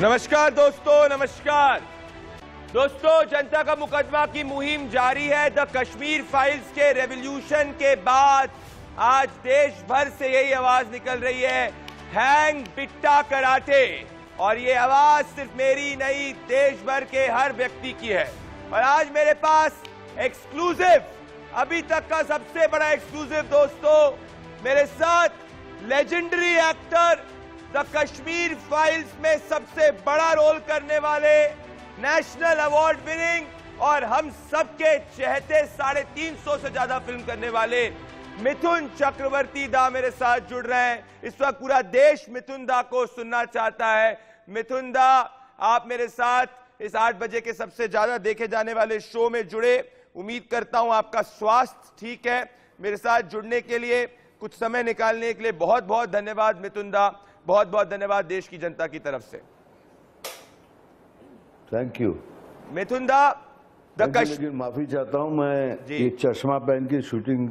नमस्कार दोस्तों, नमस्कार दोस्तों। जनता का मुकदमा की मुहिम जारी है। द कश्मीर फाइल्स के रेवोल्यूशन के बाद आज देश भर से यही आवाज निकल रही है, हैंग बिट्टा कराटे। और ये आवाज सिर्फ मेरी नहीं, देश भर के हर व्यक्ति की है। और आज मेरे पास एक्सक्लूसिव, अभी तक का सबसे बड़ा एक्सक्लूसिव दोस्तों, मेरे साथ legendary actor, the Kashmir files में सबसे बड़ा रोल करने वाले, नेशनल अवार्ड विनिंग और हम सबके चहेते 350 से ज्यादा फिल्म करने वाले मिथुन चक्रवर्ती दा मेरे साथ जुड़ रहे हैं। इस वक्त पूरा देश मिथुन दा को सुनना चाहता है। मिथुन दा, आप मेरे साथ इस 8 बजे के सबसे ज्यादा देखे जाने वाले शो में जुड़े। उम्मीद करता हूं आपका स्वास्थ्य ठीक है। मेरे साथ जुड़ने के लिए, कुछ समय निकालने के लिए बहुत बहुत धन्यवाद मिथुन दा। बहुत बहुत धन्यवाद देश की जनता की तरफ से। थैंक यू मिथुन दा। लेकिन माफी चाहता हूं, मैं ये चश्मा पहन के शूटिंग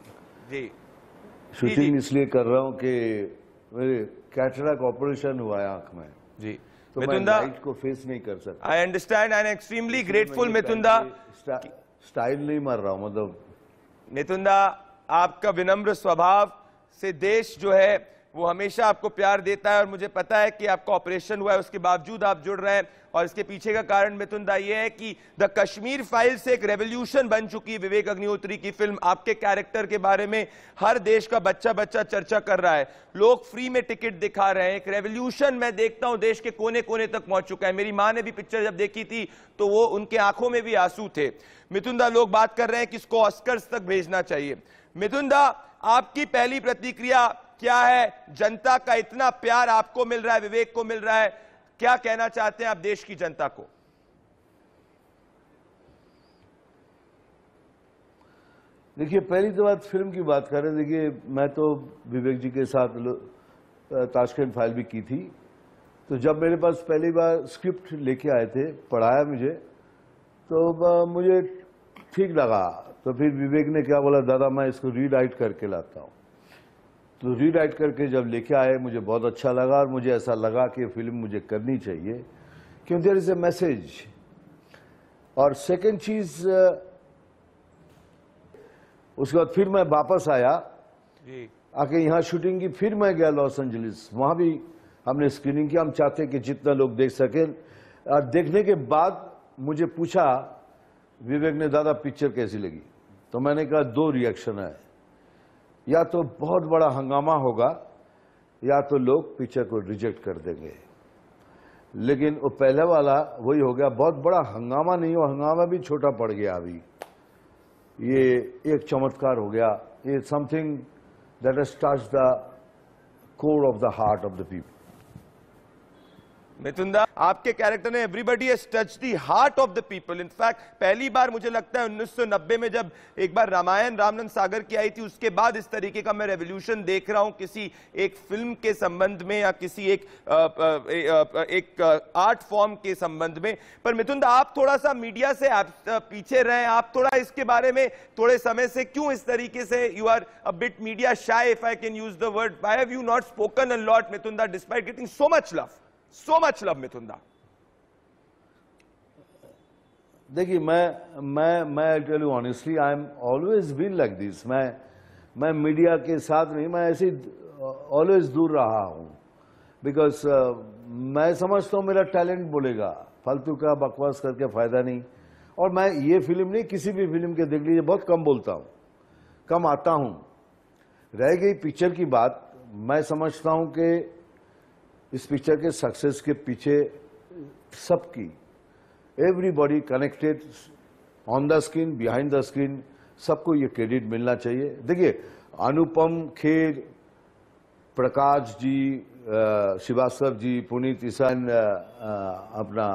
इसलिए कर रहा हूं कि मेरे कैटरैक्ट ऑपरेशन हुआ है आंख में जी, तो मैं लाइट को फेस नहीं कर सकता। I understand, I am extremely grateful Mithun da. Style नहीं मार रहा हूं, मतलब मिथुन दा, आपका विनम्र स्वभाव से देश जो है वो हमेशा आपको प्यार देता है। और मुझे पता है कि आपका ऑपरेशन हुआ है, उसके बावजूद आप जुड़ रहे हैं। और इसके पीछे का कारण मिथुन दा ये है कि द कश्मीर फाइल से एक रेवोल्यूशन बन चुकी है। विवेक अग्निहोत्री की फिल्म, आपके कैरेक्टर के बारे में हर देश का बच्चा बच्चा चर्चा कर रहा है। लोग फ्री में टिकट दिखा रहे हैं। एक रेवोल्यूशन मैं देखता हूं देश के कोने कोने तक पहुंच चुका है। मेरी मां ने भी पिक्चर जब देखी थी तो वो, उनके आंखों में भी आंसू थे। मिथुन दा, लोग बात कर रहे हैं कि इसको ऑस्कर्स तक भेजना चाहिए। मिथुन दा, आपकी पहली प्रतिक्रिया क्या है? जनता का इतना प्यार आपको मिल रहा है, विवेक को मिल रहा है, क्या कहना चाहते हैं आप देश की जनता को? देखिए, पहली तो बात फिल्म की बात करें। देखिए, मैं तो विवेक जी के साथ ताशकंद फाइल भी की थी। तो जब मेरे पास पहली बार स्क्रिप्ट लेके आए थे, पढ़ाया मुझे, तो मुझे ठीक लगा। तो फिर विवेक ने क्या बोला, दादा मैं इसको रीराइट करके लाता हूँ। तो रीराइट करके जब लेके आए, मुझे बहुत अच्छा लगा। और मुझे ऐसा लगा कि फिल्म मुझे करनी चाहिए, क्योंकि देयर इज ए मैसेज। और सेकंड चीज, उसके बाद फिर मैं वापस आया, आके यहाँ शूटिंग की। फिर मैं गया लॉस एंजलिस, वहां भी हमने स्क्रीनिंग की। हम चाहते कि जितना लोग देख सकें। और देखने के बाद मुझे पूछा विवेक ने, दादा पिक्चर कैसी लगी? तो मैंने कहा 2 रिएक्शन है, या तो बहुत बड़ा हंगामा होगा या तो लोग पिक्चर को रिजेक्ट कर देंगे। लेकिन वो पहले वाला वही हो गया, बहुत बड़ा हंगामा नहीं हो, हंगामा भी छोटा पड़ गया। अभी ये एक चमत्कार हो गया। ये something that has touched the core of the heart of the people. Mithun da, आपके कैरेक्टर ने everybody has touched the heart of the people. In fact पहली बार मुझे लगता है 1990 में जब एक बार रामायण रामनंद सागर की आई थी, उसके बाद इस तरीके का मैं रेवोल्यूशन देख रहा हूं किसी एक फिल्म के संबंध में या किसी एक आर्ट फॉर्म के संबंध में। पर मिथुन दा, आप थोड़ा सा मीडिया से आप पीछे रहे, आप थोड़ा इसके बारे में थोड़े समय से क्यों इस तरीके से, you are a bit media shy, if I can use the word, why have you not spoken a lot Mithun da, despite getting so much love? So much love, Mithun da. देखिए, मैं tell you honestly, I am always been like this. मैं media के साथ नहीं, मैं ऐसे always दूर रहा हूं। बिकॉज मैं समझता हूं मेरा टैलेंट बोलेगा, फालतू का बकवास करके फायदा नहीं। और मैं ये फिल्म नहीं, किसी भी फिल्म के देख लीजिए, बहुत कम बोलता हूं, कम आता हूं। रह गई पिक्चर की बात, मैं समझता हूं कि इस पिक्चर के सक्सेस के पीछे सबकी, everybody connected, on the screen, behind the screen, सबको ये क्रेडिट मिलना चाहिए। देखिए, अनुपम खेर, प्रकाश जी, श्रीवास्तव जी, पुनीत ईशान, अपना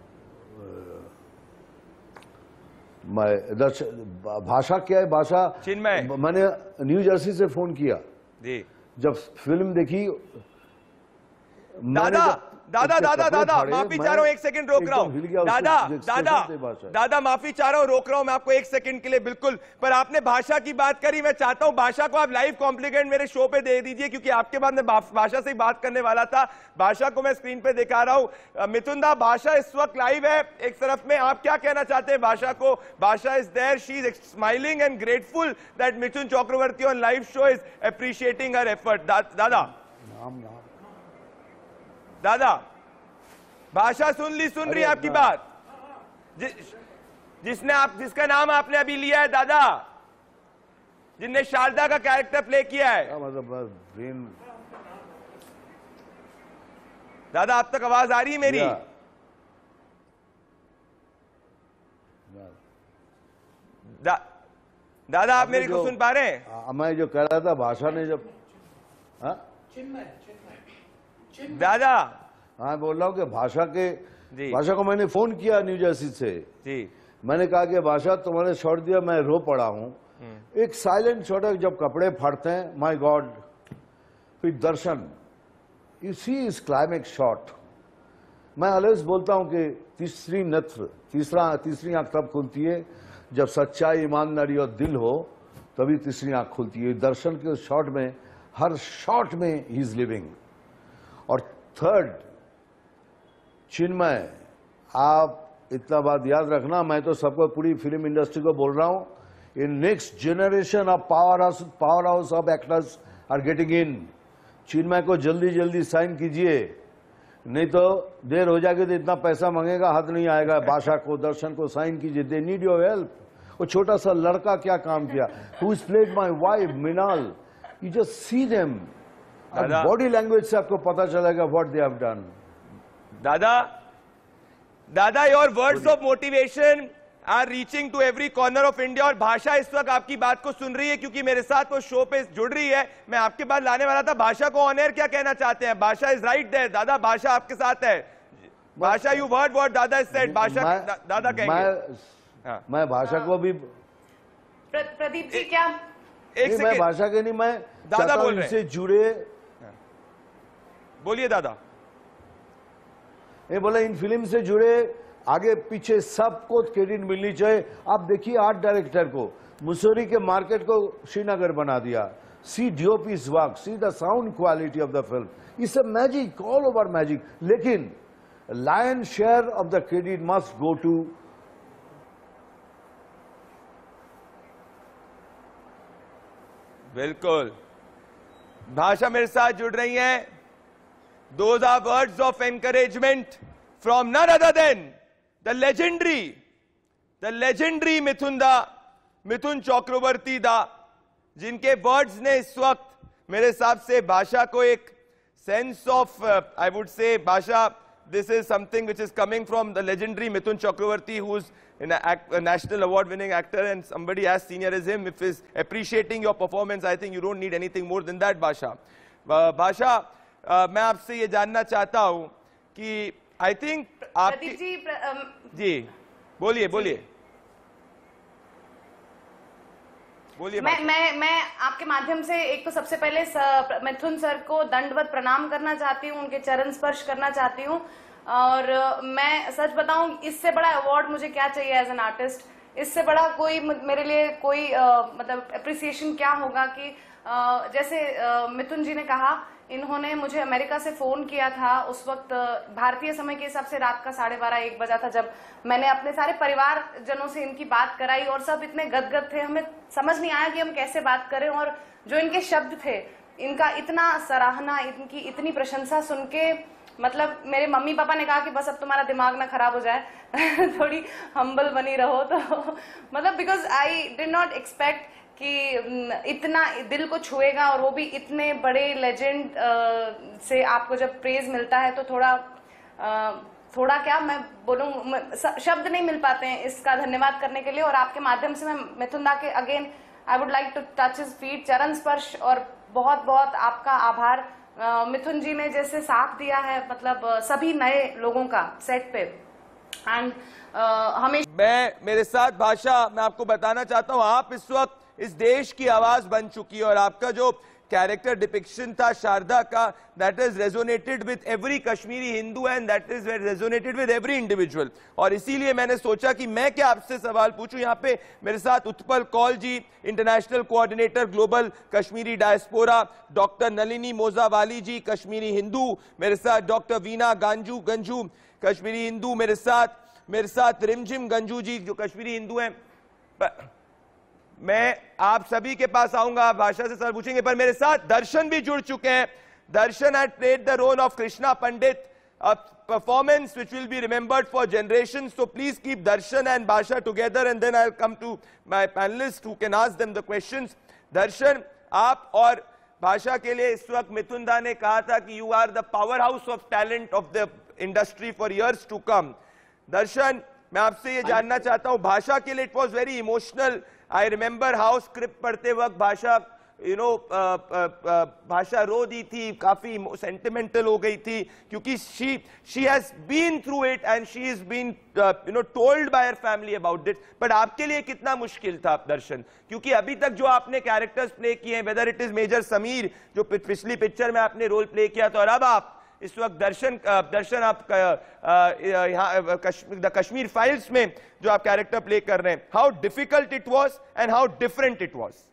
भाषा क्या है, भाषा चिन्मय, मैंने न्यू जर्सी से फोन किया जी। जब फिल्म देखी, दादा दादा दादा दादा माफी चाह रहा हूं, एक सेकंड रोक रहा हूं दादा दादा दादा माफी चाह रहा हूं, रोक रहा हूं मैं आपको एक सेकंड के लिए बिल्कुल। पर आपने भाषा की बात करी, मैं चाहता हूं भाषा को आप लाइव कॉम्प्लीमेंट मेरे शो पे दे दीजिए, क्योंकि आपके बाद में भाषा से ही बात करने वाला था। भाषा को मैं स्क्रीन पे दिखा रहा हूं। मिथुन दा, भाषा इस वक्त लाइव है एक तरफ में, आप क्या कहना चाहते हैं भाषा को? Bhasha is there, she is smiling and grateful that Mithun Chakraborty on live show is appreciating her effort. Dada Dada भाषा सुन रही आपकी बात, जिसका नाम आपने अभी लिया है दादा, जिनने शारदा का कैरेक्टर प्ले किया है। मतलब दादा आप तक आवाज आ रही है मेरी? दादा आप मेरी को सुन पा रहे हैं? मैं जो कह रहा था भाषा ने जब दादा हाँ बोल रहा हूँ कि भाषा को मैंने फोन किया न्यू जर्सी से जी। मैंने कहा कि भाषा तुम्हारे शॉट दिया, मैं रो पड़ा हूँ। एक साइलेंट शॉट है जब कपड़े फाड़ते हैं, माय गॉड। फिर दर्शन, यू सी इस क्लाइमेक्स शॉट। मैं ऑलवेज बोलता हूँ कि तीसरी आंख तब खुलती है जब सच्चाई, ईमानदारी और दिल हो, तभी तीसरी आंख खुलती है। दर्शन के शॉट में, हर शॉट में ही इज लिविंग। और थर्ड चिन्मय, आप इतना बात याद रखना, मैं तो सबको पूरी फिल्म इंडस्ट्री को बोल रहा हूं, in next generation of power house of actors are getting in. Chinmay को जल्दी साइन कीजिए, नहीं तो देर हो जाएगी तो इतना पैसा मांगेगा, हाथ नहीं आएगा। भाषा को, दर्शन को साइन कीजिए, दे नीड योर हेल्प। वो छोटा सा लड़का क्या काम किया, who is played my wife Minal, you just see them, body language से आपको पता चलेगा what they have done. Dada your words of motivation are reaching to every corner of India. और भाषा इस वक्त आपकी बात को सुन रही है, क्योंकि मेरे साथ वो शो पे जुड़ रही है। मैं आपके बाद लाने वाला था, भाषा को ऑन एयर क्या कहना चाहते हैं? भाषा इज राइट देयर। दादा भाषा आपके साथ है। Bhasha you word what Dada is said. Bhasha Dada कहेंगे। मैं भाषा को भी, प्रदीप जी क्या एक मैं भाषा के नहीं, मैं दादा बोल रहे से जुड़े। बोलिए दादा। ये बोले इन फिल्म से जुड़े आगे पीछे सबको क्रेडिट मिलनी चाहिए। आप देखिए आर्ट डायरेक्टर को, मुसौरी के मार्केट को श्रीनगर बना दिया। See DOP's work, see the sound quality of the film, it's a magic, all over magic. लेकिन lion share of the credit must go to बिल्कुल। भाषा मेरे साथ जुड़ रही हैं। Those are words of encouragement from none other than the legendary Mithun Chakraborty दा, जिनके words ने इस वक्त मेरे हिसाब से भाषा को एक सेंस ऑफ आई वुड से, भाषा this is something which is coming from the legendary Mithun Chakravarti, who is a national award winning actor, and somebody as senior as him, if is appreciating your performance, I think you don't need anything more than that. भाषा मैं आपसे ये जानना चाहता हूं कि I think आप जी बोलिए मैं आपके माध्यम से एक तो सबसे पहले मिथुन सर को दंडवत प्रणाम करना चाहती हूँ, उनके चरण स्पर्श करना चाहती हूँ। और मैं सच बताऊं, इससे बड़ा अवार्ड मुझे क्या चाहिए एज एन आर्टिस्ट, इससे बड़ा कोई मेरे लिए कोई मतलब अप्रिसिएशन क्या होगा कि जैसे मिथुन जी ने कहा, इन्होंने मुझे अमेरिका से फोन किया था। उस वक्त भारतीय समय के हिसाब से रात का 12:30-1 बजा था, जब मैंने अपने सारे परिवार जनों से इनकी बात कराई और सब इतने गदगद थे, हमें समझ नहीं आया कि हम कैसे बात करें। और जो इनके शब्द थे, इनका इतना सराहना, इनकी इतनी प्रशंसा सुन के, मतलब मेरे मम्मी पापा ने कहा कि बस अब तुम्हारा दिमाग ना खराब हो जाए थोड़ी हम्बल बनी रहो। तो मतलब because I did not expect कि इतना दिल को छुएगा, और वो भी इतने बड़े लेजेंड से आपको जब प्रेज मिलता है तो थोड़ा क्या मैं बोलूं, शब्द नहीं मिल पाते हैं इसका धन्यवाद करने के लिए। और आपके माध्यम से मैं मिथुन दा के again I would like to touch his feet, चरण स्पर्श, और बहुत बहुत आपका आभार। मिथुन जी ने जैसे साथ दिया है, मतलब सभी नए लोगों का सेट पे, एंड मेरे साथ भाषा, मैं आपको बताना चाहता हूं, आप इस वक्त इस देश की आवाज बन चुकी है, और आपका जो कैरेक्टर डिपिक्शन था शारदा का, that is resonated with every Kashmiri Hindu and that is resonated with every individual. और इसीलिए मैंने सोचा कि मैं क्या आपसे सवाल पूछूं। यहाँ पे मेरे साथ Utpal Kaul ji, international coordinator global Kashmiri diaspora, doctor Nalini Mojawali ji, Kashmiri Hindu, मेरे साथ डॉक्टर वीना गंजू कश्मीरी हिंदू, मेरे साथ रिमझिम गंजू जी जो कश्मीरी हिंदू हैं। मैं आप सभी के पास आऊंगा, आप भाषा से सवाल पूछेंगे, पर मेरे साथ दर्शन भी जुड़ चुके हैं। Darshan had played the role of Krishna Pandit, a performance which will be remembered for generations. So please keep Darshan and Bhasha together and then I'll come to my panelists who can ask them the questions. Darshan, आप और भाषा के लिए इस वक्त मिथुन दा ने कहा था कि you are the powerhouse of talent of the industry for years to come. दर्शन, मैं आपसे ये जानना चाहता हूं, भाषा के लिए it was very emotional. I remember how script पढ़ते वक्त भाषा भाषा रो दी थी, काफी सेंटिमेंटल हो गई थी, क्योंकि she has been through it and she has been told by her family about it. But आपके लिए कितना मुश्किल था दर्शन, क्योंकि अभी तक जो आपने कैरेक्टर्स प्ले किए हैं, whether it is major Sameer जो पिछली पिक्चर में आपने रोल प्ले किया था, और अब आप इस वक्त दर्शन आप यहाँ द कश्मीर फाइल्स में जो आप कैरेक्टर प्ले कर रहे हैं, how difficult it was and how different it was?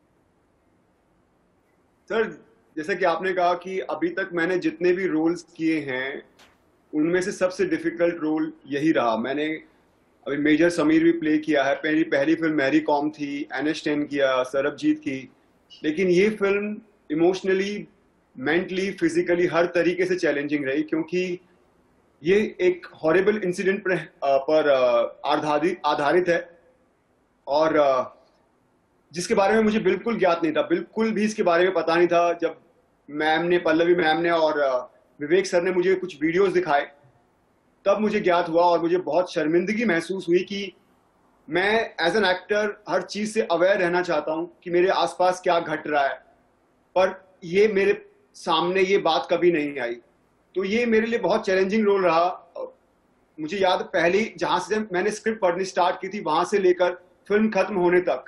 Sir, जैसा कि आपने कहा कि अभी तक मैंने जितने भी रोल्स किए हैं उनमें से सबसे डिफिकल्ट रोल यही रहा। मैंने अभी मेजर समीर भी प्ले किया है, पहली फिल्म मैरी कॉम थी, एनएस-10 किया, सरबजीत की, लेकिन ये फिल्म इमोशनली, मेंटली, फिजिकली हर तरीके से चैलेंजिंग रही, क्योंकि ये एक हॉरिबल इंसिडेंट पर आधारित है और जिसके बारे में मुझे बिल्कुल ज्ञात नहीं था, बिल्कुल भी इसके बारे में पता नहीं था। जब पल्लवी मैम ने और विवेक सर ने मुझे कुछ वीडियोस दिखाए, तब मुझे ज्ञात हुआ और मुझे बहुत शर्मिंदगी महसूस हुई कि मैं एज एन एक्टर हर चीज से अवेयर रहना चाहता हूं कि मेरे आसपास क्या घट रहा है, पर ये मेरे सामने ये बात कभी नहीं आई। तो ये मेरे लिए बहुत चैलेंजिंग रोल रहा। मुझे याद, पहली जहां से मैंने स्क्रिप्ट पढ़नी स्टार्ट की थी, वहां से लेकर फिल्म खत्म होने तक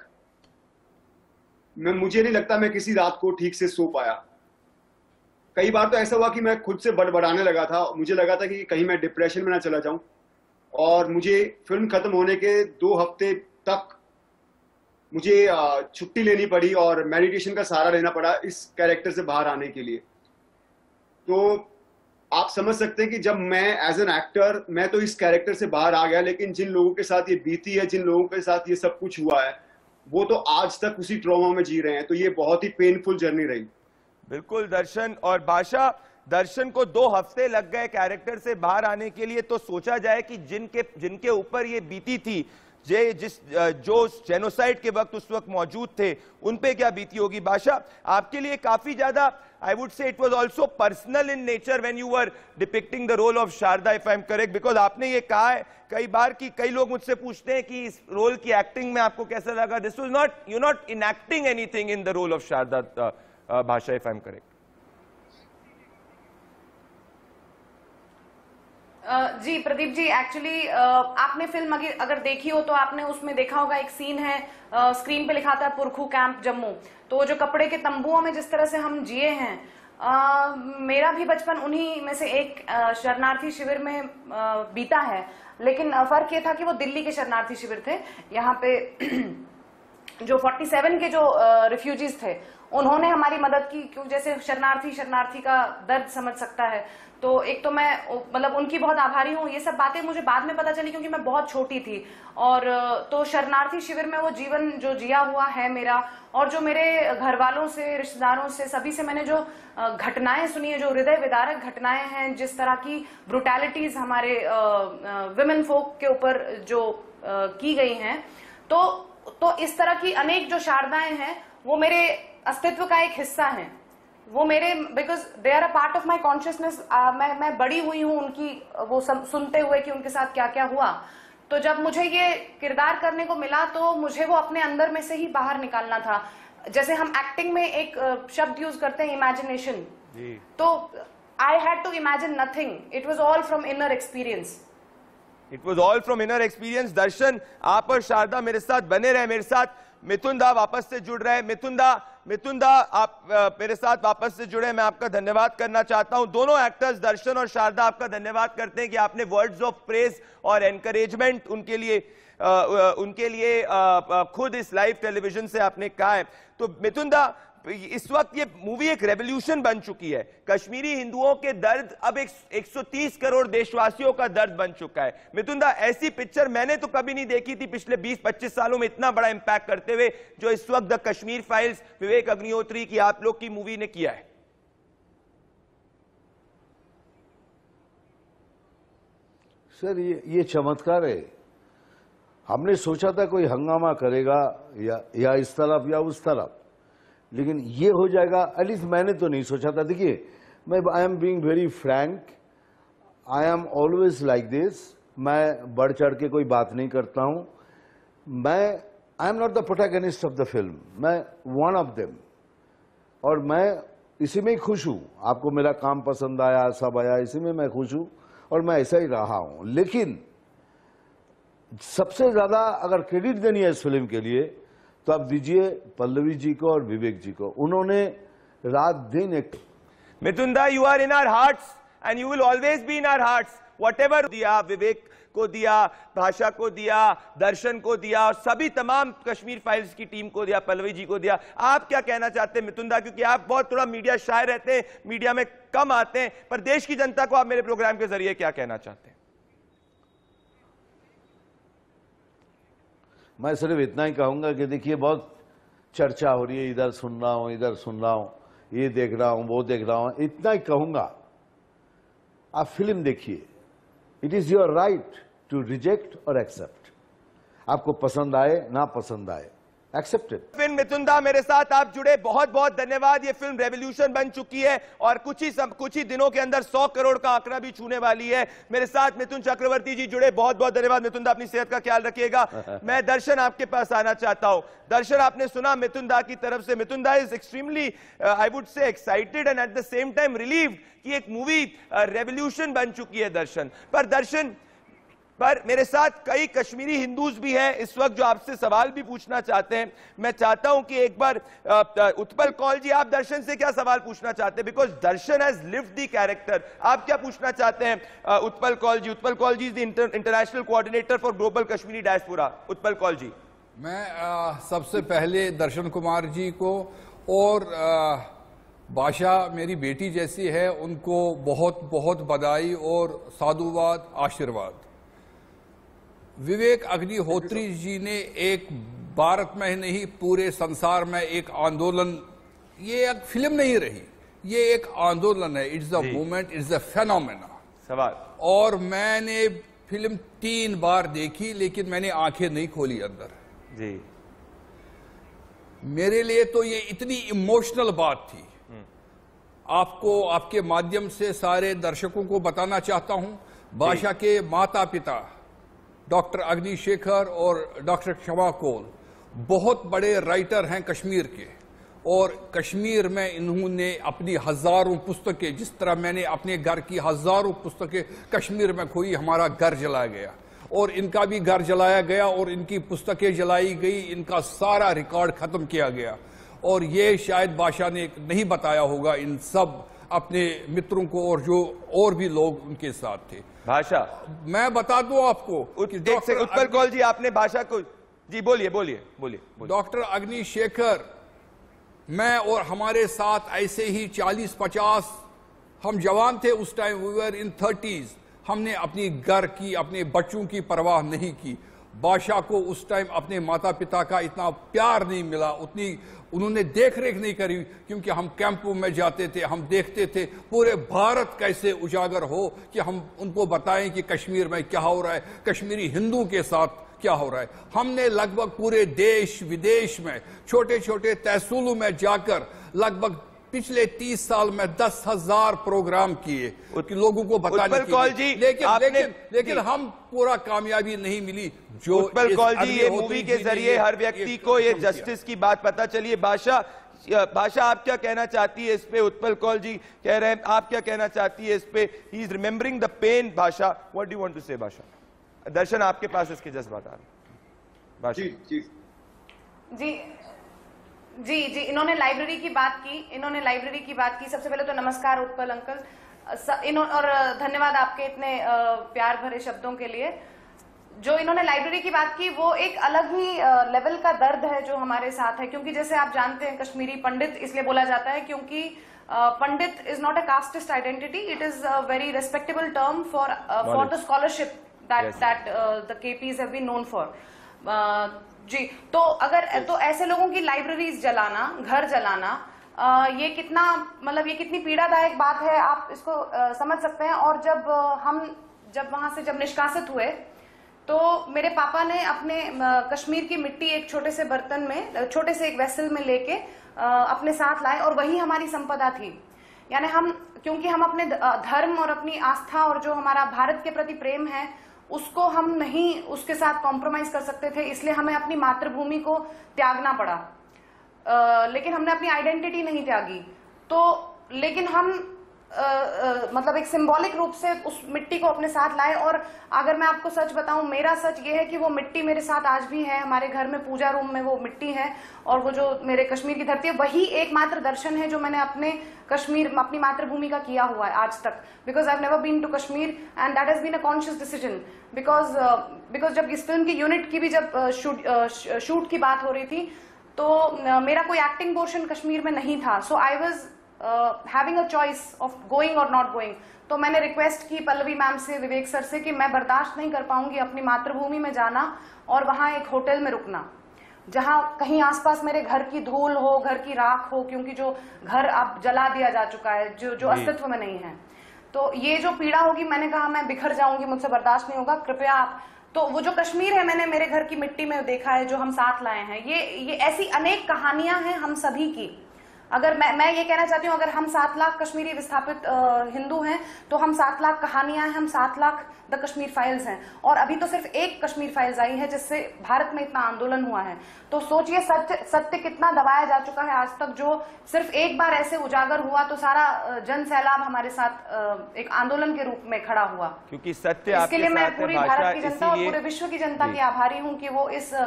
मुझे नहीं लगता मैं किसी रात को ठीक से सो पाया। कई बार तो ऐसा हुआ कि मैं खुद से बड़बड़ाने लगा था, मुझे लगा था कि कहीं मैं डिप्रेशन में ना चला जाऊं, और मुझे फिल्म खत्म होने के 2 हफ्ते तक मुझे छुट्टी लेनी पड़ी और मेडिटेशन का सहारा लेना पड़ा इस कैरेक्टर से बाहर आने के लिए। तो आप समझ सकते हैं कि जब मैं एज एन एक्टर, मैं तो इस कैरेक्टर से बाहर आ गया, लेकिन जिन लोगों के साथ ये बीती है, जिन लोगों के साथ ये सब कुछ हुआ है, वो तो आज तक उसी ट्रॉमा में जी रहे हैं। तो ये बहुत ही पेनफुल जर्नी रही। बिल्कुल दर्शन और भाषा, दर्शन को 2 हफ्ते लग गए कैरेक्टर से बाहर आने के लिए, तो सोचा जाए कि जिनके ऊपर ये बीती थी, जो जेनोसाइड के वक्त उस वक्त मौजूद थे, उन पे क्या बीती होगी। भाषा, आपके लिए काफी ज्यादा, I would say it was also personal in nature when you were depicting the role of Sharda, if I am correct, because आपने ये कहा है कई बार कि कई लोग मुझसे पूछते हैं कि इस रोल की एक्टिंग में आपको कैसा लगा। This was not, you not enacting anything in the role of Sharda, Bhasha, if I am correct. जी प्रदीप जी, एक्चुअली आपने फिल्म अगर देखी हो तो आपने उसमें देखा होगा, एक सीन है, स्क्रीन पे लिखा था पुरखू कैंप जम्मू। तो जो कपड़े के तंबुओं में जिस तरह से हम जिए हैं, मेरा भी बचपन उन्हीं में से एक शरणार्थी शिविर में बीता है, लेकिन फर्क ये था कि वो दिल्ली के शरणार्थी शिविर थे। यहाँ पे जो 47 के जो रिफ्यूजीज थे, उन्होंने हमारी मदद की, क्योंकि जैसे शरणार्थी का दर्द समझ सकता है, तो एक तो मैं मतलब उनकी बहुत आभारी हूँ। ये सब बातें मुझे बाद में पता चली क्योंकि मैं बहुत छोटी थी। और तो शरणार्थी शिविर में वो जीवन जो जिया हुआ है मेरा, और जो मेरे घर वालों से, रिश्तेदारों से, सभी से मैंने जो घटनाएं सुनी है, जो हृदय विदारक घटनाएं हैं, जिस तरह की ब्रुटैलिटीज हमारे विमेन फोक के ऊपर जो की गई हैं, तो इस तरह की अनेक जो शारदाएं हैं, वो मेरे अस्तित्व का एक हिस्सा हैं। वो मेरे, because they are a part of my consciousness. मैं बड़ी हुई हूँ उनकी वो सुनते हुए कि उनके साथ क्या क्या हुआ। तो जब मुझे ये किरदार करने को मिला, तो मुझे वो अपने अंदर में से ही बाहर निकालना था। जैसे हम एक्टिंग में एक शब्द यूज करते हैं, इमेजिनेशन, तो I had to imagine nothing, it was all from inner experience. It was all from inner experience. Darshan, आप और शारदा मेरे साथ बने रहे। मेरे साथ मिथुन दा वापस से जुड़ रहे हैं। मिथुन दा, मिथुन दा, आप मेरे साथ वापस से जुड़े, मैं आपका धन्यवाद करना चाहता हूं। दोनों एक्टर्स दर्शन और शारदा आपका धन्यवाद करते हैं कि आपने वर्ड्स ऑफ प्रेज और एनकरेजमेंट उनके लिए खुद इस लाइव टेलीविजन से आपने कहा है। तो मिथुन दा, इस वक्त ये मूवी एक रेवोल्यूशन बन चुकी है। कश्मीरी हिंदुओं के दर्द अब 130 करोड़ देशवासियों का दर्द बन चुका है। मिथुन दा, ऐसी पिक्चर मैंने तो कभी नहीं देखी थी पिछले 20-25 सालों में इतना बड़ा इंपैक्ट करते हुए जो इस वक्त द कश्मीर फाइल्स विवेक अग्निहोत्री की आप लोग की मूवी ने किया है। सर, ये चमत्कार है। हमने सोचा था कोई हंगामा करेगा या इस तरफ या उस तरफ, लेकिन ये हो जाएगा, एटलीस्ट मैंने तो नहीं सोचा था। देखिए, मैं I am being very frank, I am always like this. मैं बढ़ चढ़ के कोई बात नहीं करता हूं। I am not the protagonist of the film, मैं वन ऑफ देम, और मैं इसी में ही खुश हूं। आपको मेरा काम पसंद आया, सब आया, इसी में मैं खुश हूं और मैं ऐसा ही रहा हूं। लेकिन सबसे ज्यादा अगर क्रेडिट देनी है इस फिल्म के लिए तो आप दीजिए पल्लवी जी को और विवेक जी को। उन्होंने रात दिन एक Mithun da, you are in our hearts and you will always be in our hearts. Whatever दिया, विवेक को दिया, भाषा को दिया, दर्शन को दिया और सभी तमाम कश्मीर फाइल्स की टीम को दिया, पल्लवी जी को दिया। आप क्या कहना चाहते हैं मिथुन दा, क्योंकि आप बहुत थोड़ा मीडिया शाय रहते हैं, मीडिया में कम आते हैं, पर देश की जनता को आप मेरे प्रोग्राम के जरिए क्या कहना चाहते हैं? मैं सिर्फ इतना ही कहूंगा कि देखिए, बहुत चर्चा हो रही है, इधर सुन रहा हूं, इधर सुन रहा हूं, ये देख रहा हूं, वो देख रहा हूं। इतना ही कहूंगा, आप फिल्म देखिए। It is your right to reject और एक्सेप्ट। आपको पसंद आए ना पसंद आए, एक्सेप्टेड। फिल्म मिथुन दा, मेरे साथ आप जुड़े, बहुत बहुत धन्यवाद। ये फिल्म रेवोल्यूशन बन चुकी है और कुछ ही दिनों के अंदर 100 करोड़ का आंकड़ा भी छूने वाली है। मेरे साथ मिथुन चक्रवर्ती जी जुड़े, बहुत बहुत धन्यवाद। मिथुन दा, अपनी सेहत का ख्याल रखिएगा। मैं दर्शन आपके पास आना चाहता हूं। दर्शन, आपने सुना मिथुन दा की तरफ से। Mithun da is extremely I would say excited and at the same time relieved कि एक मूवी रेवोल्यूशन बन चुकी है। दर्शन पर मेरे साथ कई कश्मीरी हिंदूज भी हैं इस वक्त जो आपसे सवाल भी पूछना चाहते हैं। मैं चाहता हूं कि एक बार उत्पल कौल जी, आप दर्शन से क्या सवाल पूछना चाहते हैं? Because Darshan has lived the character. आप क्या पूछना चाहते हैं Utpal Kaul ji? Utpal Kaul ji is the international coordinator for global Kashmiri diaspora. Utpal Kaul ji. मैं सबसे पहले दर्शन कुमार जी को और भाषा मेरी बेटी जैसी है, उनको बहुत बहुत बधाई और साधुवाद, आशीर्वाद। विवेक अग्निहोत्री जी ने एक भारत में ही नहीं, पूरे संसार में एक आंदोलन, ये एक फिल्म नहीं रही, ये एक आंदोलन है। It's a movement, it's a phenomena. सवाल। और मैंने फिल्म 3 बार देखी, लेकिन मैंने आंखें नहीं खोली अंदर जी। मेरे लिए तो ये इतनी इमोशनल बात थी। आपको, आपके माध्यम से सारे दर्शकों को बताना चाहता हूं, भाषा के माता पिता डॉक्टर अग्निशेखर और डॉक्टर क्षमा कौल बहुत बड़े राइटर हैं कश्मीर के, और कश्मीर में इन्होंने अपनी हजारों पुस्तकें, जिस तरह मैंने अपने घर की हजारों पुस्तकें कश्मीर में खोई, हमारा घर जलाया गया और इनका भी घर जलाया गया और इनकी पुस्तकें जलाई गई, इनका सारा रिकॉर्ड खत्म किया गया। और ये शायद भाषा ने नहीं बताया होगा इन सब अपने मित्रों को और जो और भी लोग उनके साथ थे। भाषा, मैं बता दूं आपको, उत्पल कौल जी, आपने भाषा को जी बोलिए। डॉक्टर अग्निशेखर, मैं और हमारे साथ ऐसे ही 40-50 हम जवान थे उस time, we were in 30s। हमने अपनी घर की, अपने बच्चों की परवाह नहीं की। भाषा को उस टाइम अपने माता पिता का इतना प्यार नहीं मिला, उतनी उन्होंने देख रेख नहीं करी, क्योंकि हम कैंपों में जाते थे, हम देखते थे पूरे भारत कैसे उजागर हो कि हम उनको बताएं कि कश्मीर में क्या हो रहा है, कश्मीरी हिंदू के साथ क्या हो रहा है। हमने लगभग पूरे देश विदेश में छोटे छोटे तहसीलों में जाकर लगभग पिछले 30 साल में 10,000 प्रोग्राम किए कि लोगों को बताने के लिए, लेकिन हम पूरा कामयाबी नहीं मिली। जो उत्पल कौल जी, ये मूवी के जरिए हर व्यक्ति को ये जस्टिस की बात पता चली है। भाषा, आप क्या कहना चाहती है इस पे? उत्पल कौल जी कह रहे हैं, आप क्या कहना चाहती है इस पे? He is remembering the pain. Bhasha, what do you want to say? Bhasha, दर्शन आपके पास इसके जज्बात आ रहे हैं। जी। जी जी, इन्होंने लाइब्रेरी की बात की। सबसे पहले तो नमस्कार उत्पल अंकल, और धन्यवाद आपके इतने प्यार भरे शब्दों के लिए। जो इन्होंने लाइब्रेरी की बात की वो एक अलग ही लेवल का दर्द है जो हमारे साथ है, क्योंकि जैसे आप जानते हैं कश्मीरी पंडित इसलिए बोला जाता है क्योंकि Pandit is not a castist identity, it is a very respectable term for the scholarship that the KPs have been known for. जी, तो ऐसे लोगों की लाइब्रेरीज जलाना, घर जलाना, ये कितना, मतलब ये कितनी पीड़ादायक बात है, आप इसको समझ सकते हैं। और जब वहां से निष्कासित हुए तो मेरे पापा ने अपने कश्मीर की मिट्टी एक छोटे से बर्तन में, छोटे से एक वेसल में लेके अपने साथ लाए, और वही हमारी संपदा थी। यानी क्योंकि हम अपने धर्म और अपनी आस्था और जो हमारा भारत के प्रति प्रेम है उसको हम नहीं उसके साथ कॉम्प्रोमाइज कर सकते थे, इसलिए हमें अपनी मातृभूमि को त्यागना पड़ा। लेकिन हमने अपनी आइडेंटिटी नहीं त्यागी। तो लेकिन हम मतलब एक सिंबॉलिक रूप से उस मिट्टी को अपने साथ लाए। और अगर मैं आपको सच बताऊं, मेरा सच ये है कि वो मिट्टी मेरे साथ आज भी है। हमारे घर में पूजा रूम में वो मिट्टी है, और वो जो मेरे कश्मीर की धरती है वही एकमात्र दर्शन है जो मैंने अपने कश्मीर, अपनी मातृभूमि का किया हुआ है आज तक। Because I have never been to Kashmir and that has been a conscious decision. Because जब इस फिल्म की यूनिट की भी जब शूट की बात हो रही थी तो मेरा कोई एक्टिंग पोर्शन कश्मीर में नहीं था। So I was having a choice of going or not going. तो मैंने रिक्वेस्ट की पल्लवी मैम से, विवेक सर से, कि मैं बर्दाश्त नहीं कर पाऊंगी अपनी मातृभूमि में जाना और वहां एक होटल में रुकना जहां कहीं आसपास मेरे घर की धूल हो, घर की राख हो, क्योंकि जो घर अब जला दिया जा चुका है, जो अस्तित्व में नहीं है। तो ये जो पीड़ा होगी, मैंने कहा मैं बिखर जाऊंगी, मुझसे बर्दाश्त नहीं होगा, कृपया आप। तो वो जो कश्मीर है मैंने मेरे घर की मिट्टी में देखा है, जो हम साथ लाए हैं, ये ऐसी अनेक कहानियां हैं हम सभी की। अगर मैं ये कहना चाहती हूँ, अगर हम 7 लाख कश्मीरी विस्थापित हिंदू हैं तो हम 7 लाख कहानियां हैं, हम 7 लाख द कश्मीर फाइल्स हैं। और अभी तो सिर्फ एक कश्मीर फाइल्स आई है जिससे भारत में इतना आंदोलन हुआ है। तो सोचिए सत्य कितना दबाया जा चुका है आज तक, जो सिर्फ एक बार ऐसे उजागर हुआ तो सारा जन सैलाब हमारे साथ एक आंदोलन के रूप में खड़ा हुआ। क्योंकि सत्य इसके लिए मैं पूरी भारत की जनता और पूरे विश्व की जनता की आभारी हूँ कि वो इस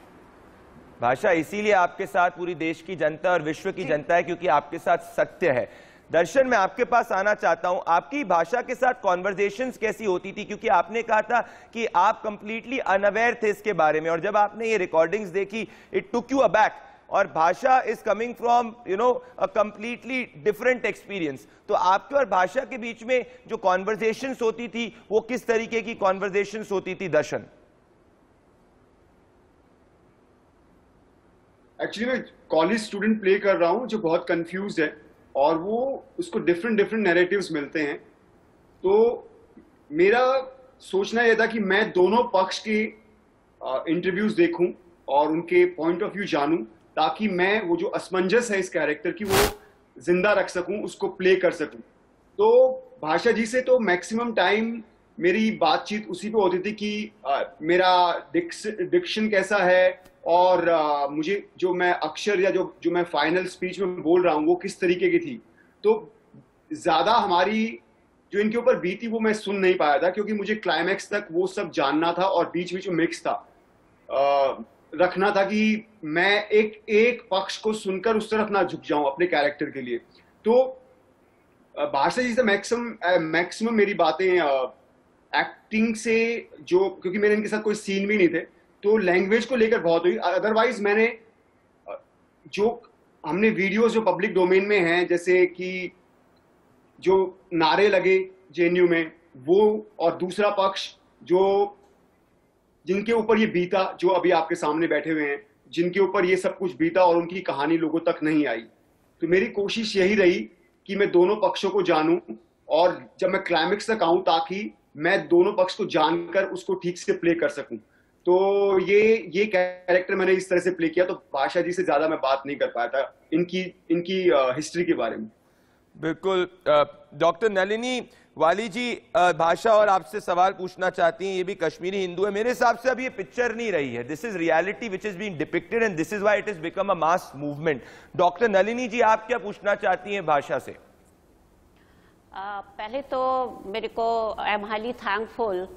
भाषा, इसीलिए आपके साथ पूरी देश की जनता और विश्व की जनता है, क्योंकि आपके साथ सत्य है। दर्शन, मैं आपके पास आना चाहता हूं, आपकी भाषा के साथ कॉन्वर्सेशंस कैसी होती थी? क्योंकि आपने कहा था कि आप कंप्लीटली अनअवेयर थे इसके बारे में, और जब आपने ये रिकॉर्डिंग्स देखी, इट टुक यू अबैक। और Bhasha is coming from a completely different experience. तो आपके और भाषा के बीच में जो कॉन्वर्सेशंस होती थी वो किस तरीके की कॉन्वर्सेशंस होती थी दर्शन? एक्चुअली मैं कॉलेज स्टूडेंट प्ले कर रहा हूँ जो बहुत कंफ्यूज है, और वो उसको डिफरेंट नैरेटिव्स मिलते हैं। तो मेरा सोचना यह था कि मैं दोनों पक्ष के इंटरव्यूज देखूं और उनके पॉइंट ऑफ व्यू जानूं, ताकि मैं वो जो असमंजस है इस कैरेक्टर की वो जिंदा रख सकूं, उसको प्ले कर सकूं। तो भाषा जी से तो मैक्सिमम टाइम मेरी बातचीत उसी पे होती थी कि मेरा डिक्शन कैसा है, और मुझे जो मैं अक्षर या जो मैं फाइनल स्पीच में बोल रहा हूँ वो किस तरीके की थी। तो ज्यादा हमारी जो इनके ऊपर बीती वो मैं सुन नहीं पाया था, क्योंकि मुझे क्लाइमैक्स तक वो सब जानना था, और बीच बीच में मिक्स था रखना था कि मैं एक पक्ष को सुनकर उस तरफ ना झुक जाऊं अपने कैरेक्टर के लिए। तो भाषा जी से मैक्सिमम मेरी बातें एक्टिंग से, जो क्योंकि मेरे इनके साथ कोई सीन भी नहीं थे, तो लैंग्वेज को लेकर बहुत हुई। अदरवाइज मैंने जो हमने वीडियोस जो पब्लिक डोमेन में हैं, जैसे कि जो नारे लगे जेएनयू में वो, और दूसरा पक्ष जो जिनके ऊपर ये बीता, जो अभी आपके सामने बैठे हुए हैं, जिनके ऊपर ये सब कुछ बीता और उनकी कहानी लोगों तक नहीं आई। तो मेरी कोशिश यही रही कि मैं दोनों पक्षों को जानूं, और जब मैं क्लाइमेक्स तक आऊं ताकि मैं दोनों पक्ष को जानकर उसको ठीक से प्ले कर सकूं। तो ये कैरेक्टर मैंने इस तरह से प्ले किया। तो भाषा जी से ज्यादा मैं बात नहीं कर पाया था इनकी हिस्ट्री के बारे में। बिल्कुल। डॉक्टर नलिनी वाली जी, भाषा और आपसे सवाल पूछना चाहती हैं, ये भी कश्मीरी हिंदू है। मेरे हिसाब से अब ये पिक्चर नहीं रही है, this is reality which is being depicted and this is why it is become a mass movement. Doctor Nalini ji, आप क्या पूछना चाहती हैं भाषा से? पहले तो मेरे को I am highly thankful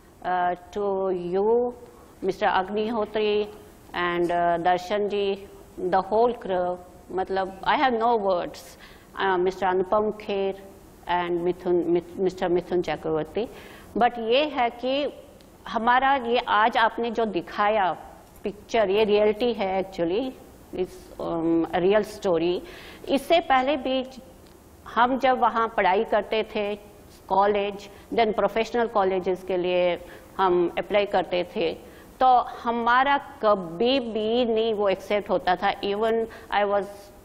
to you mister Agnihotri and Darshan ji the whole crew, मतलब I have no words. Mr. Anupam Kher and Mr. Mithun Chakraborty. But ये है कि हमारा ये आज आपने जो दिखाया पिक्चर, ये रियलिटी है एक्चुअली, इस रियल स्टोरी. इससे पहले भी हम जब वहाँ पढ़ाई करते थे कॉलेज, देन प्रोफेशनल कॉलेजेस के लिए हम अप्लाई करते थे, तो हमारा कभी भी नहीं वो एक्सेप्ट होता था. Even I was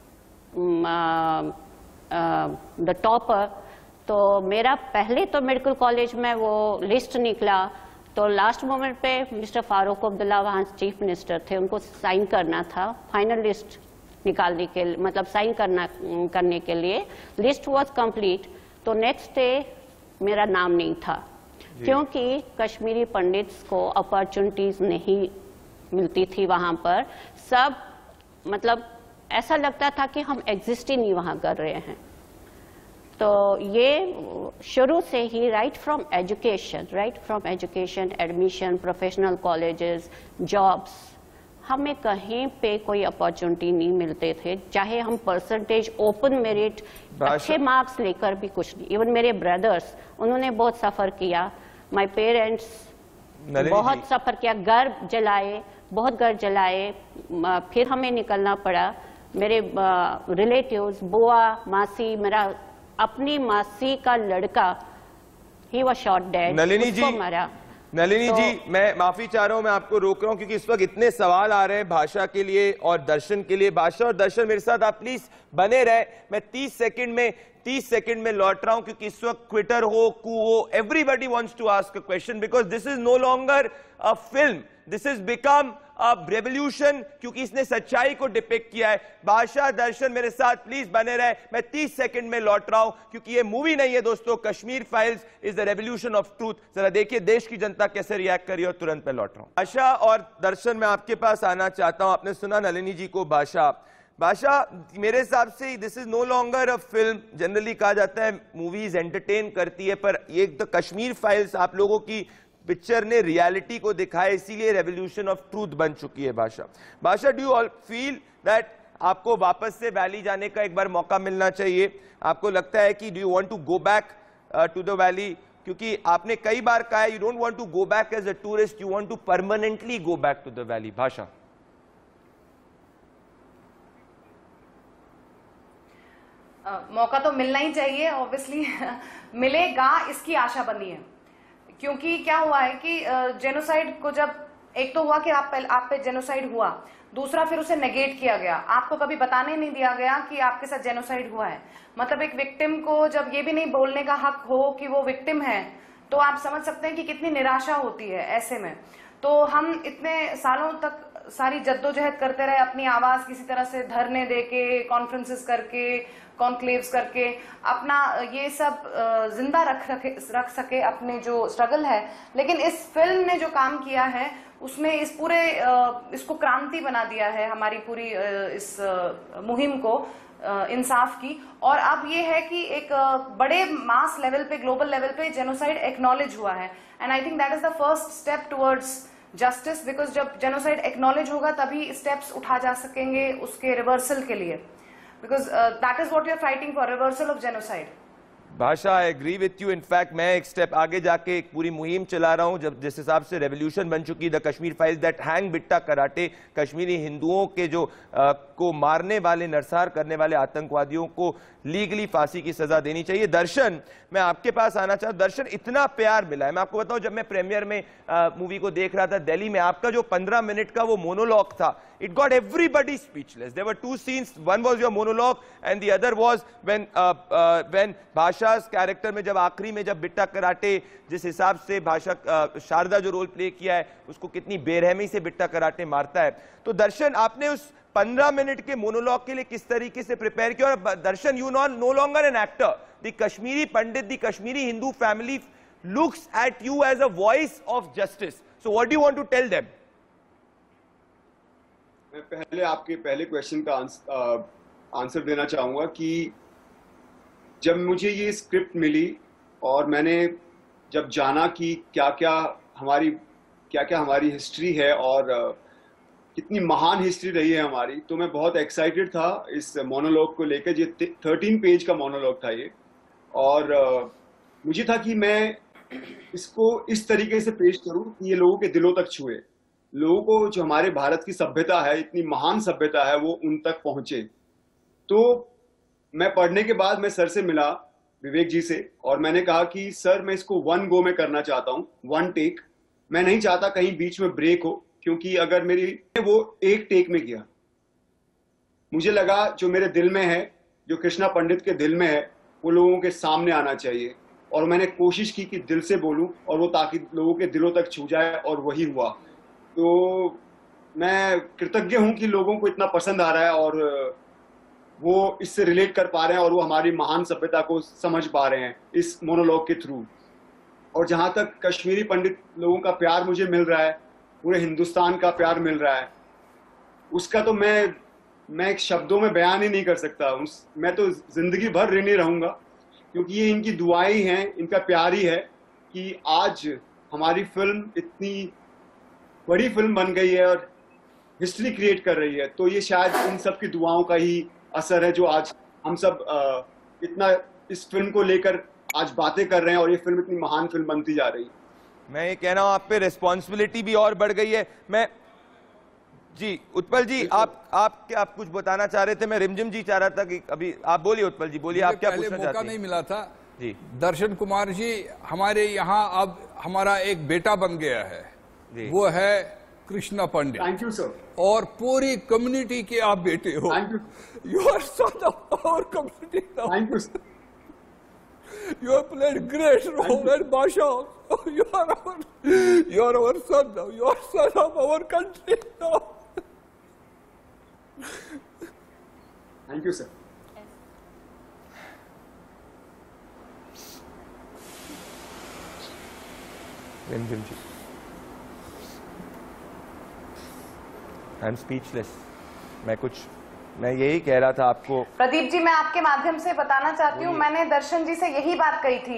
the topper, तो मेरा पहले तो मेडिकल कॉलेज में वो लिस्ट निकला, तो लास्ट मोमेंट पे मिस्टर फारूक अब्दुल्ला वहाँ चीफ मिनिस्टर थे, उनको साइन करना था फाइनल लिस्ट निकालने के लिए, मतलब साइन करने के लिए. लिस्ट वाज कंप्लीट, तो नेक्स्ट डे मेरा नाम नहीं था, क्योंकि कश्मीरी पंडित्स को अपॉर्चुनिटीज नहीं मिलती थी वहाँ पर. सब मतलब ऐसा लगता था कि हम एग्जिस्ट ही नहीं वहाँ कर रहे हैं. तो ये शुरू से ही right from education, admission, professional colleges, jobs, हमें कहीं पे कोई अपॉर्चुनिटी नहीं मिलते थे. चाहे हम परसेंटेज, ओपन मेरिट, अच्छे मार्क्स लेकर भी कुछ नहीं. इवन मेरे ब्रदर्स, उन्होंने बहुत सफ़र किया. माय पेरेंट्स बहुत सफ़र किया, बहुत घर जलाए. फिर हमें निकलना पड़ा. मेरे रिलेटिव्स, बुआ, मासी, मेरा अपनी मासी का लड़का, ही वाज शॉट डेड, उसको मारा. नलिनी जी, मैं माफी चाह रहा हूं, मैं आपको रोक रहा हूं क्योंकि इस वक्त इतने सवाल आ रहे हैं भाषा के लिए और दर्शन के लिए. भाषा और दर्शन मेरे साथ आप प्लीज बने रहे. मैं 30 सेकंड में लौट रहा हूं क्योंकि इस वक्त ट्विटर हो, कू हो, everybody wants to ask a question because this is no longer a film, this is become अब रेवोल्यूशन, क्योंकि इसने सच्चाई को डिपिक्ट किया है. भाषा, दर्शन मेरे साथ प्लीज बने रहे. मैं 30 सेकंड में लौट रहा हूं क्योंकि ये मूवी नहीं है दोस्तों, Kashmir files is the revolution of truth. जरा देखिए देश की जनता कैसे रिएक्ट करी और तुरंत मैं लौट रहा हूं. भाषा और दर्शन, मैं आपके पास आना चाहता हूं. आपने सुना नलिनी जी को. भाषा, मेरे हिसाब से this is no longer a film. Generally कहा जाता है मूवीज एंटरटेन करती है, पर ये द कश्मीर फाइल्स आप लोगों की पिक्चर ने रियलिटी को दिखाया, इसीलिए रेवोल्यूशन ऑफ ट्रूथ बन चुकी है. Bhasha, do you all feel that आपको वापस से वैली जाने का एक बार मौका मिलना चाहिए? आपको लगता है कि do you want to go back to the valley? क्योंकि आपने कई बार कहा है you don't want to go back as a tourist, you want to permanently go back to the valley. Bhasha, मौका तो मिलना ही चाहिए ऑब्वियसली. मिलेगा इसकी आशा बनी है, क्योंकि क्या हुआ है कि जेनोसाइड को जब एक तो हुआ कि आप पे जेनोसाइड हुआ, दूसरा फिर उसे नेगेट किया गया. आपको कभी बताने नहीं दिया गया कि आपके साथ जेनोसाइड हुआ है. मतलब एक विक्टिम को जब ये भी नहीं बोलने का हक हो कि वो विक्टिम है, तो आप समझ सकते हैं कि कितनी निराशा होती है ऐसे में. तो हम इतने सालों तक सारी जद्दोजहद करते रहे, अपनी आवाज किसी तरह से धरने देके, कॉन्फ्रेंसेस करके, कॉन्क्लेव्स करके अपना ये सब जिंदा रख सके अपने जो स्ट्रगल है. लेकिन इस फिल्म ने जो काम किया है उसमें इस पूरे इसको क्रांति बना दिया है, हमारी पूरी इस मुहिम को इंसाफ की. और अब ये है कि एक बड़े मास लेवल पे, ग्लोबल लेवल पे जेनोसाइड एक्नॉलेज हुआ है. And I think that is the first step towards justice, because जब जेनोसाइड एक्नॉलेज होगा तभी स्टेप्स उठा जा सकेंगे उसके रिवर्सल के लिए, because that is what we are fighting for, reversal of genocide. Bhasha, I agree with you. In fact मैं एक स्टेप आगे जाके एक पूरी मुहिम चला रहा हूं, जब जिस हिसाब से रेवोल्यूशन बन चुकी the Kashmir files that hang Bitta karate, Kashmiri हिंदुओं के जो को मारने वाले, नरसंहार करने वाले आतंकवादियों को लीगली फांसी की सजा देनी चाहिए. दर्शन, मैं आपके पास आना चाहता हूं. दर्शन, इतना प्यार मिला है. मैं आपको बताऊं, जब मैं प्रीमियर में मूवी को देख रहा था दिल्ली में, आपका जो 15 मिनट का वो मोनोलॉग था, it got everybody speechless. There were two scenes. One was your monologue and the other was when भाषा's character में जब आखिरी में जब बिट्टा कराटे, जिस हिसाब से भाषा शारदा जो रोल प्ले किया है, उसको कितनी बेरहमी से बिट्टा कराटे मारता है. तो दर्शन, आपने उस 15 मिनट के मोनोलॉग के लिए किस तरीके से प्रिपेयर किया? और Darshan, you no longer an actor. The Kashmiri Pandit, the Kashmiri Hindu family looks at you as a voice of justice. So what do you want to tell them? मैं पहले आपके पहले क्वेश्चन का आंसर देना चाहूँगा कि जब मुझे ये स्क्रिप्ट मिली और मैंने जब जाना कि क्या क्या हमारी हिस्ट्री है और कितनी महान हिस्ट्री रही है हमारी। तो मैं बहुत एक्साइटेड था इस मोनोलॉग को लेकर। ये 13 पेज का मोनोलॉग था ये, और मुझे था कि मैं इसको इस तरीके से पेश करूं कि ये लोगों के दिलों तक छुए, लोगों को जो हमारे भारत की सभ्यता है, इतनी महान सभ्यता है, वो उन तक पहुंचे। तो मैं पढ़ने के बाद मैं सर से मिला, विवेक जी से, और मैंने कहा कि सर मैं इसको 1 गो में करना चाहता हूं, 1 टेक। मैं नहीं चाहता कहीं बीच में ब्रेक हो, क्योंकि अगर मेरी वो 1 टेक में किया, मुझे लगा जो मेरे दिल में है, जो कृष्णा पंडित के दिल में है, वो लोगों के सामने आना चाहिए। और मैंने कोशिश की कि दिल से बोलूं, और वो ताकि लोगों के दिलों तक छू जाए, और वही हुआ। तो मैं कृतज्ञ हूं कि लोगों को इतना पसंद आ रहा है, और वो इससे रिलेट कर पा रहे हैं, और वो हमारी महान सभ्यता को समझ पा रहे हैं इस मोनोलॉग के थ्रू। और जहां तक कश्मीरी पंडित लोगों का प्यार मुझे मिल रहा है, पूरे हिंदुस्तान का प्यार मिल रहा है, उसका तो मैं एक शब्दों में बयान ही नहीं कर सकता। मैं तो जिंदगी भर ऋणी रहूंगा, क्योंकि ये इनकी दुआएं हैं, इनका प्यार ही है कि आज हमारी फिल्म इतनी बड़ी फिल्म बन गई है और हिस्ट्री क्रिएट कर रही है। तो ये शायद इन सब की दुआओं का ही असर है, जो आज हम सब इतना इस फिल्म को लेकर आज बातें कर रहे हैं, और ये फिल्म इतनी महान फिल्म बनती जा रही है। मैं ये कह रहा हूं आप पे रिस्पॉन्सिबिलिटी भी और बढ़ गई है। मैं जी उत्पल जी, आप कुछ बताना चाह रहे थे। मैं रिमझिम जी चाह रहा था कि अभी आप बोलिए। उत्पल जी बोलिए, आप क्या पूछना चाहते हैं? मौका नहीं मिला था जी। दर्शन कुमार जी हमारे यहाँ अब हमारा एक बेटा बन गया है, वो है Krishna Pandit. Thank you sir. और पूरी कम्युनिटी के आप बेटे हो। Thank you. You are son of our community. Thank you sir. You have played great role at Basha. You are our son now. You are son of our country now. Thank you sir. Rimjhim ji, I am speechless. मैं यही कह रहा था आपको। प्रदीप जी, मैं आपके माध्यम से बताना चाहती हूँ, मैंने दर्शन जी से यही बात कही थी।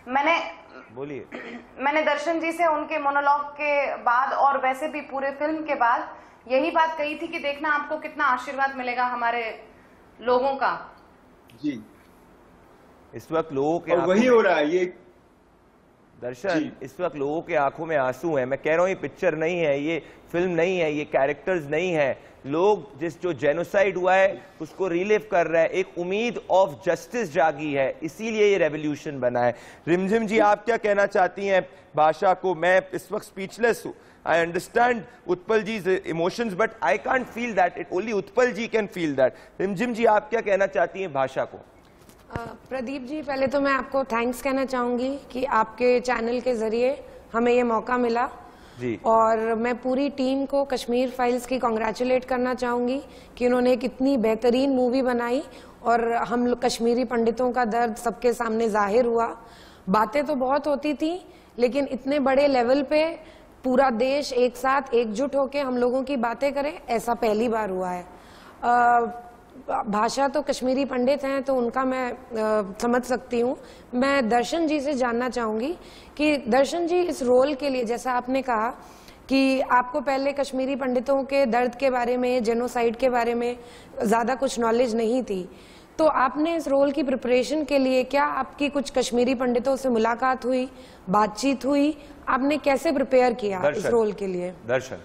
मैंने दर्शन जी से उनके मोनोलॉग के बाद और वैसे भी पूरे फिल्म के बाद यही बात कही थी कि देखना आपको कितना आशीर्वाद मिलेगा हमारे लोगों का। जी, इस वक्त लोगों के वही हो रहा है। ये दर्शन, इस वक्त लोगों के आंखों में आंसू हैं। मैं कह रहा हूं ये पिक्चर नहीं है, ये फिल्म नहीं है, ये कैरेक्टर्स नहीं है। लोग जो जेनोसाइड हुआ है उसको रिलीव कर रहे हैं। एक उम्मीद ऑफ जस्टिस जागी है, इसीलिए ये रेवोल्यूशन बना है। रिमझिम जी, आप क्या कहना चाहती हैं भाषा को? मैं इस वक्त स्पीचलेस हूं। I understand Utpal ji's emotions, but I can't feel that. It only Utpal ji can feel that. रिमझिम जी, आप क्या कहना चाहती हैं भाषा को? प्रदीप जी, पहले तो मैं आपको थैंक्स कहना चाहूंगी कि आपके चैनल के जरिए हमें ये मौका मिला जी। और मैं पूरी टीम को कश्मीर फाइल्स की कॉन्ग्रेचुलेट करना चाहूंगी कि उन्होंने एक इतनी बेहतरीन मूवी बनाई और हम कश्मीरी पंडितों का दर्द सबके सामने जाहिर हुआ। बातें तो बहुत होती थी, लेकिन इतने बड़े लेवल पे पूरा देश एक साथ एकजुट होके हम लोगों की बातें करे, ऐसा पहली बार हुआ है। भाषा तो कश्मीरी पंडित हैं, तो उनका मैं समझ सकती हूँ। मैं दर्शन जी से जानना चाहूंगी कि दर्शन जी इस रोल के लिए, जैसा आपने कहा कि आपको पहले कश्मीरी पंडितों के दर्द के बारे में, जेनोसाइड के बारे में ज़्यादा कुछ नॉलेज नहीं थी, तो आपने इस रोल की प्रिपरेशन के लिए क्या आपकी कुछ कश्मीरी पंडितों से मुलाकात हुई, बातचीत हुई? आपने कैसे प्रिपेयर किया इस रोल के लिए? दर्शन,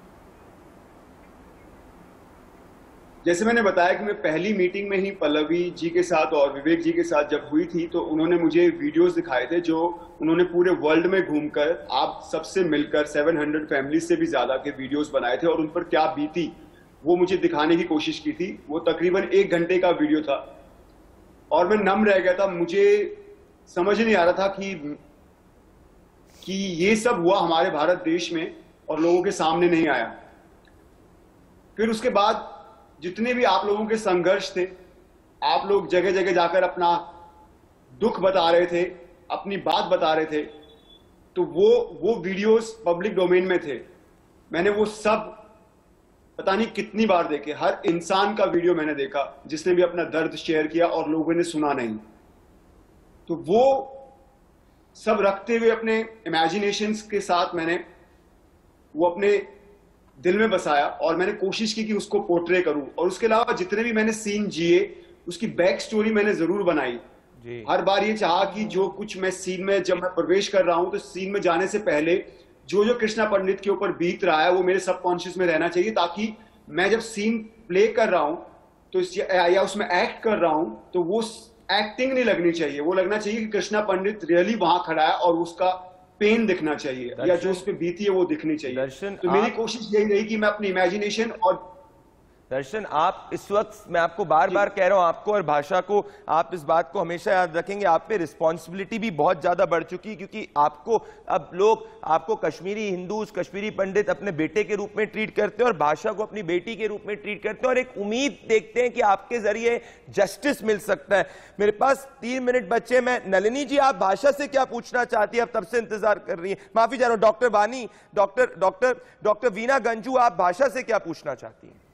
जैसे मैंने बताया कि मैं पहली मीटिंग में ही पल्लवी जी के साथ और विवेक जी के साथ जब हुई थी, तो उन्होंने मुझे वीडियोस दिखाए थे जो उन्होंने पूरे वर्ल्ड में घूमकर आप सबसे मिलकर 700 फैमिलीज से भी ज्यादा के वीडियोस बनाए थे, और उन पर क्या बीती वो मुझे दिखाने की कोशिश की थी। वो तकरीबन 1 घंटे का वीडियो था और मैं नम रह गया था। मुझे समझ नहीं आ रहा था कि ये सब हुआ हमारे भारत देश में और लोगों के सामने नहीं आया। फिर उसके बाद जितने भी आप लोगों के संघर्ष थे, आप लोग जगह जगह जाकर अपना दुख बता रहे थे, अपनी बात बता रहे थे, तो वो वीडियोस पब्लिक डोमेन में थे। मैंने वो सब पता नहीं कितनी बार देखे। हर इंसान का वीडियो मैंने देखा जिसने भी अपना दर्द शेयर किया और लोगों ने सुना नहीं। तो वो सब रखते हुए अपने इमेजिनेशंस के साथ मैंने वो अपने दिल में बसाया और मैंने कोशिश की कि उसको पोर्ट्रे करूं। और उसके अलावा जितने भी मैंने सीन जिए उसकी बैक स्टोरी मैंने जरूर बनाई। हर बार ये चाहा कि जो कुछ मैं सीन में जब मैं प्रवेश कर रहा हूं तो सीन में जाने से पहले जो जो कृष्णा पंडित के ऊपर बीत रहा है वो मेरे सबकॉन्शियस में रहना चाहिए, ताकि मैं जब सीन प्ले कर रहा हूं तो या उसमें एक्ट कर रहा हूं तो वो एक्टिंग नहीं लगनी चाहिए, वो लगना चाहिए कि कृष्णा पंडित रियली वहां खड़ा है और उसका पेन दिखना चाहिए या जो उस पर बीती है वो दिखनी चाहिए। दर्शन, तो मेरी कोशिश यही रही कि मैं अपनी इमेजिनेशन और दर्शन, आप इस वक्त, मैं आपको बार बार कह रहा हूं, आपको और भाषा को, आप इस बात को हमेशा याद रखेंगे, आप पे रिस्पॉन्सिबिलिटी भी बहुत ज्यादा बढ़ चुकी है, क्योंकि आपको अब लोग आपको कश्मीरी हिंदूज, कश्मीरी पंडित अपने बेटे के रूप में ट्रीट करते हैं और भाषा को अपनी बेटी के रूप में ट्रीट करते हैं और एक उम्मीद देखते हैं कि आपके जरिए जस्टिस मिल सकता है। मेरे पास 3 मिनट बचे। मैं, नलिनी जी, आप भाषा से क्या पूछना चाहती है? अब तब से इंतजार कर रही है। माफी चाह रहा हूं, डॉक्टर वानी, डॉक्टर वीना गंजू, आप भाषा से क्या पूछना चाहती हैं?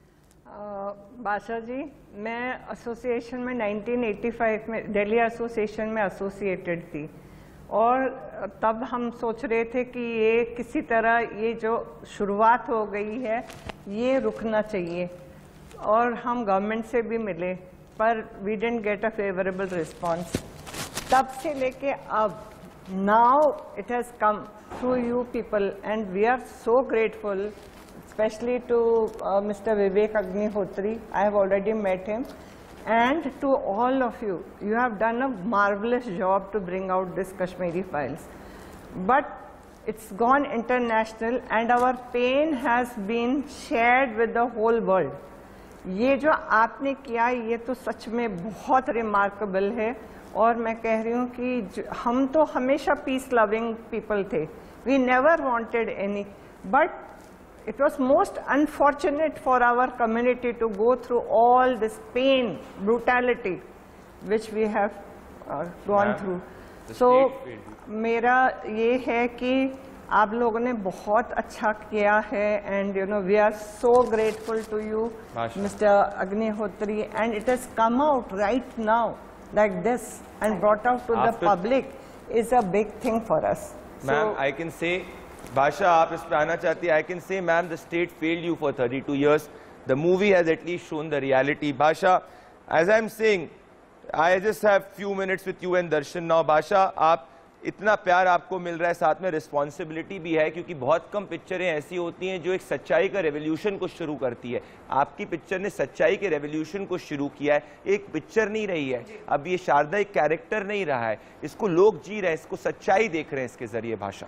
भाषा जी, मैं एसोसिएशन में 1985 में दिल्ली एसोसिएशन में एसोसिएटेड थी और तब हम सोच रहे थे कि ये किसी तरह ये जो शुरुआत हो गई है ये रुकना चाहिए और हम गवर्नमेंट से भी मिले पर we didn't get a favourable response. तब से लेके अब now it has come through you people and we are so grateful, especially to Mr. Vivek Agnihotri. I have already met him, and to all of you. You have done a marvelous job to bring out this Kashmiri Files. But it's gone international and our pain has been shared with the whole world. ये जो आपने किया ये तो सच में बहुत remarkable है और मैं कह रही हूँ कि हम तो हमेशा पीस लविंग पीपल थे. We never wanted any, but it was most unfortunate for our community to go through all this pain, brutality, which we have gone through. So, मेरा ये है कि आप लोगों ने बहुत अच्छा किया है and you know we are so grateful to you, Mr. Agnihotri, and it has come out right now like this and brought out to the public is a big thing for us. Ma'am, I can say, भाषा आप इस पे आना चाहती है? I can say, ma'am, the state failed you for 32 years. The movie has at least shown the reality. भाषा, as I'm saying, I just have few minutes with you and Darshan now. भाषा, आप इतना प्यार आपको मिल रहा है, साथ में रिस्पॉन्सिबिलिटी भी है, क्योंकि बहुत कम पिक्चरें ऐसी होती हैं जो एक सच्चाई का रेवोल्यूशन को शुरू करती है। आपकी पिक्चर ने सच्चाई के रेवोल्यूशन को शुरू किया है। एक पिक्चर नहीं रही है, अब ये शारदा एक कैरेक्टर नहीं रहा है, इसको लोग जी रहे हैं, इसको सच्चाई देख रहे हैं इसके जरिए। भाषा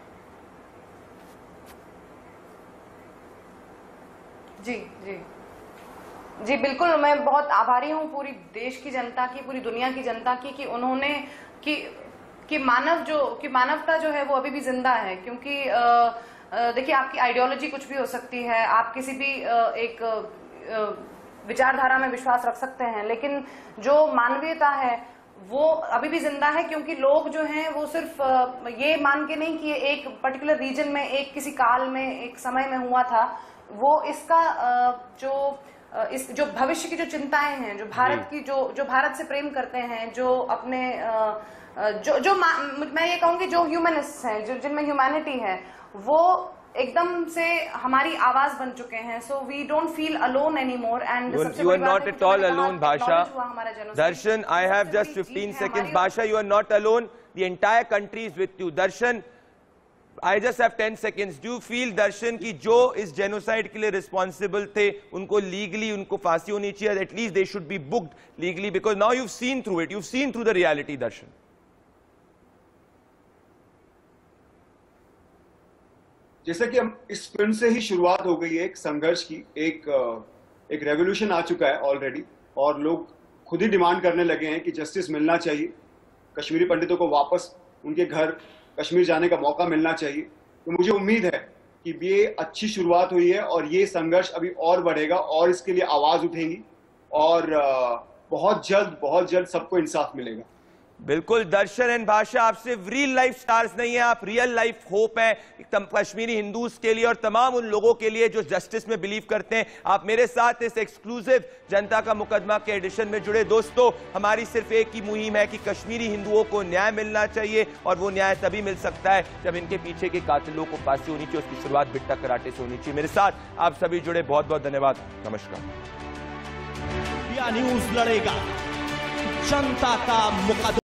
जी जी जी बिल्कुल, मैं बहुत आभारी हूँ पूरी देश की जनता की, पूरी दुनिया की जनता की, कि उन्होंने कि मानवता जो है वो अभी भी जिंदा है। क्योंकि देखिए, आपकी आइडियोलॉजी कुछ भी हो सकती है, आप किसी भी एक विचारधारा में विश्वास रख सकते हैं, लेकिन जो मानवीयता है वो अभी भी जिंदा है। क्योंकि लोग जो हैं वो सिर्फ ये मान के नहीं कि ये एक पर्टिकुलर रीजन में, एक किसी काल में, एक समय में हुआ था, वो इसका जो भविष्य की जो चिंताएं हैं, जो भारत की जो भारत से प्रेम करते हैं, जो अपने मैं ये कहूंगी जो ह्यूमनिस्ट हैं, जिनमें ह्यूमैनिटी है, वो एकदम से हमारी आवाज बन चुके हैं। So we don't feel alone anymore and you are not at all alone, भाषा। दर्शन, I have just 15 seconds. भाषा, you are not alone. The entire country is with you. Darshan, I just have 10 seconds. Do you feel, दर्शन, कि जो इस genocide के लिए responsible थे उनको legally उनको फांसी होनी चाहिए? At least they should be booked legally, because now you've seen through it. You've seen through the reality, दर्शन। जैसा कि हम इस फिल्म से ही शुरुआत हो गई है एक संघर्ष की, एक रेवोल्यूशन आ चुका है ऑलरेडी और लोग खुद ही डिमांड करने लगे हैं कि जस्टिस मिलना चाहिए, कश्मीरी पंडितों को वापस उनके घर कश्मीर जाने का मौका मिलना चाहिए। तो मुझे उम्मीद है कि ये अच्छी शुरुआत हुई है और ये संघर्ष अभी और बढ़ेगा और इसके लिए आवाज उठेगी और बहुत जल्द सबको इंसाफ मिलेगा। बिल्कुल दर्शन एंड भाषा, आप सिर्फ रियल लाइफ स्टार्स नहीं है, आप रियल लाइफ होप हैं कश्मीरी हिंदूज के लिए और तमाम उन लोगों के लिए जो जस्टिस में बिलीव करते हैं। आप मेरे साथ इस एक्सक्लूसिव जनता का मुकदमा के एडिशन में जुड़े। दोस्तों, हमारी सिर्फ एक ही मुहिम है कि कश्मीरी हिंदुओं को न्याय मिलना चाहिए और वो न्याय तभी मिल सकता है जब इनके पीछे के कातिलों को फांसी होनी चाहिए। उसकी शुरुआत बिट्टा कराटे से होनी चाहिए। मेरे साथ आप सभी जुड़े, बहुत बहुत धन्यवाद। नमस्कार। इंडिया न्यूज लड़ेगा जनता का मुकदमा।